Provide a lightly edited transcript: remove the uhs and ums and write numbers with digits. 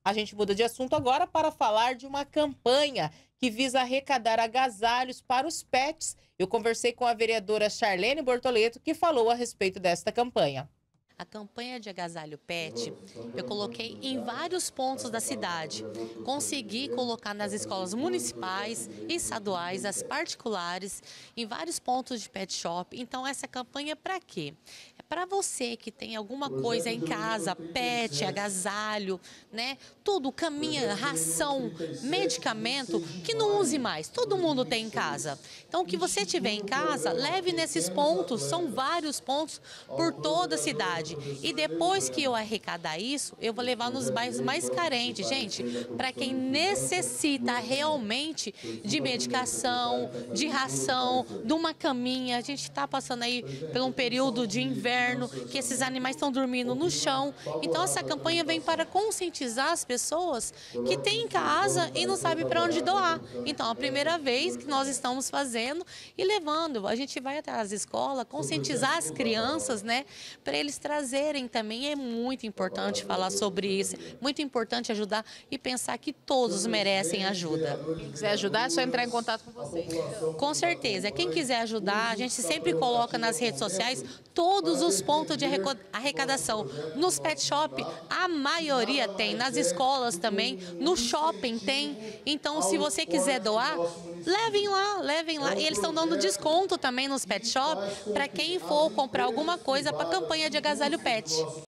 A gente muda de assunto agora para falar de uma campanha que visa arrecadar agasalhos para os pets. Eu conversei com a vereadora Charlene Bortoleto, que falou a respeito desta campanha. A campanha de agasalho pet, eu coloquei em vários pontos da cidade. Consegui colocar nas escolas municipais, estaduais, as particulares, em vários pontos de pet shop. Então, essa campanha é para quê? É para você que tem alguma coisa em casa, pet, agasalho, né? Tudo, caminha, ração, medicamento, que não use mais. Todo mundo tem em casa. Então, o que você tiver em casa, leve nesses pontos. São vários pontos por toda a cidade. E depois que eu arrecadar isso, eu vou levar nos bairros mais carentes, gente, para quem necessita realmente de medicação, de ração, de uma caminha. A gente está passando aí por um período de inverno, que esses animais estão dormindo no chão. Então, essa campanha vem para conscientizar as pessoas que têm em casa e não sabem para onde doar. Então, a primeira vez que nós estamos fazendo e levando, a gente vai até as escolas, conscientizar as crianças, né, para eles trazerem também. É muito importante falar sobre isso, muito importante ajudar e pensar que todos merecem ajuda. Quem quiser ajudar, é só entrar em contato com vocês. Com certeza, quem quiser ajudar, a gente sempre coloca nas redes sociais todos os pontos de arrecadação. Nos pet shop, a maioria tem, nas escolas também, no shopping tem. Então, se você quiser doar, levem lá, levem lá. E eles estão dando desconto também nos pet shop para quem for comprar alguma coisa para a campanha de agasalho pet.